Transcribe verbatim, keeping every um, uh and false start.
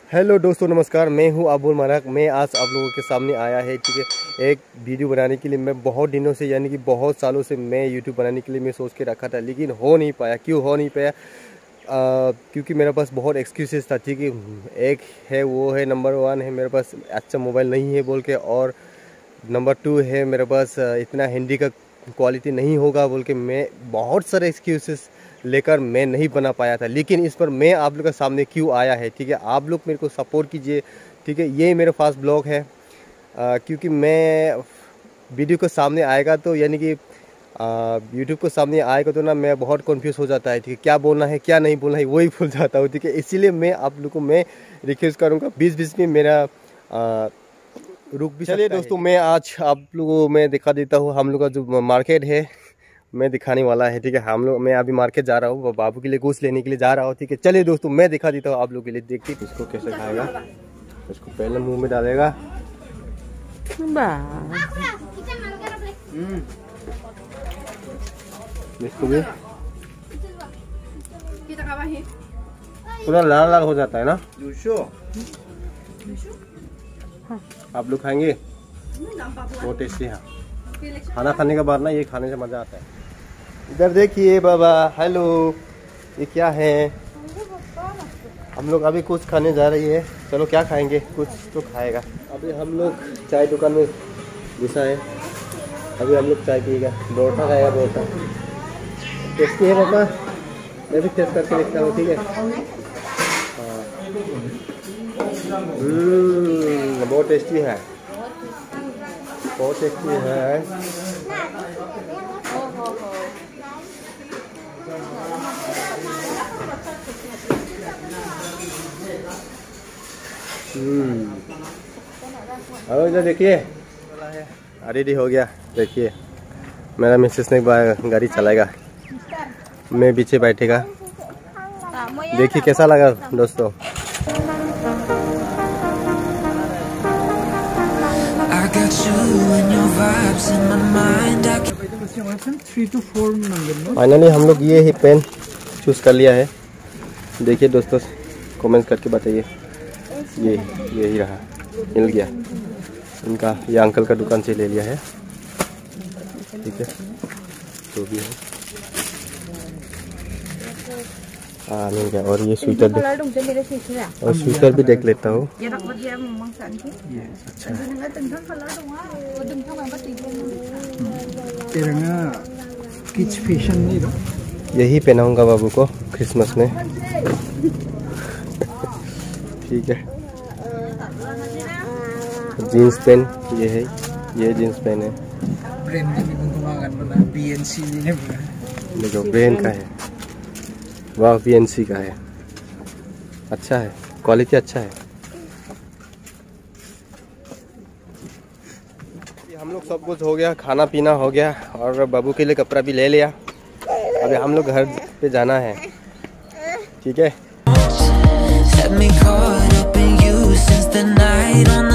Hello दोस्तों, नमस्कार। मैं हूं अबुल मराक। मैं आज आप लोगों के सामने आया है, ठीक है, एक वीडियो बनाने के लिए। मैं बहुत दिनों से, यानी कि बहुत सालों से मैं यूट्यूब बनाने के लिए मैं सोच के रखा था, लेकिन हो नहीं पाया। क्यों हो नहीं पाया? आ, क्योंकि मेरे पास बहुत एक्सक्यूजेस था, ठीक है। एक है, वो है नंबर वन है, मेरे पास अच्छा मोबाइल नहीं है बोल के, और नंबर टू है मेरे पास इतना हिंदी का क्वालिटी नहीं होगा बोल के। मैं बहुत सारे एक्सक्यूजेस लेकर मैं नहीं बना पाया था, लेकिन इस पर मैं आप लोग के सामने क्यों आया है, ठीक है। आप लोग मेरे को सपोर्ट कीजिए, ठीक है। ये मेरा फर्स्ट ब्लॉग है, आ, क्योंकि मैं वीडियो के सामने आएगा तो, यानी कि यूट्यूब के सामने आएगा तो ना, मैं बहुत कंफ्यूज हो जाता है, ठीक है। क्या बोलना है क्या नहीं बोलना है वही भूल जाता हूँ, ठीक है। इसीलिए मैं आप लोग को मैं रिक्वेस्ट करूँगा, बीच बीच में मेरा आ, रुक भी। चलिए दोस्तों, मैं आज आप लोगों को मैं दिखा देता हूँ हम लोग का जो मार्केट है, मैं दिखाने वाला है, ठीक है। हम लोग, मैं अभी मार्केट जा रहा हूँ, बाबू के लिए गोश्त लेने के लिए जा रहा हूँ, ठीक है। चलिए दोस्तों, मैं दिखा देता हूँ आप लोगों के लिए। देखिए इसको कैसे खाएगा। इसको पहले मुंह में डालेगा, इसको भी पूरा लाल लाल हो जाता है ना। आप लोग खाएंगे, बहुत टेस्टी है। खाना खाने के बाद ना ये खाने से मजा आता है। इधर देखिए बाबा, हेलो। ये क्या है? हम लोग अभी कुछ खाने जा रही है। चलो क्या खाएंगे, कुछ तो खाएगा। अभी हम लोग चाय दुकान में घुसा है, अभी हम लोग चाय पिएगा। बोरता खाएगा, बोरता टेस्टी है पापा। मैं भी टेस्ट करके देखता हूँ, ठीक है। हाँ, बहुत टेस्टी है, बहुत टेस्टी है। हम्म और इधर देखिए, रेडी हो गया। देखिए मेरा मिसेस ने गाड़ी चलाएगा, मैं पीछे बैठेगा। देखिए कैसा लगा दोस्तों। फाइनली हम लोग ये ही पेन चूज कर लिया है। देखिए दोस्तों, कमेंट करके बताइए। ये यही रहा, मिल गया इनका, ये अंकल का दुकान से ले लिया है, ठीक है। तो भी है, हाँ मिल गया। और ये स्वेटर देख, और स्वेटर भी देख लेता हूँ। अच्छा, यही पहनाऊंगा बाबू को क्रिसमस में, ठीक है। जीन्स पैंट ये है, ये जीन्स पैंट है। देखो ब्रांड का है, वाह, बी एन सी का है। अच्छा है, क्वालिटी अच्छा है। हम लोग सब कुछ हो गया, खाना पीना हो गया, और बाबू के लिए कपड़ा भी ले लिया। अभी हम लोग घर पे जाना है, ठीक है।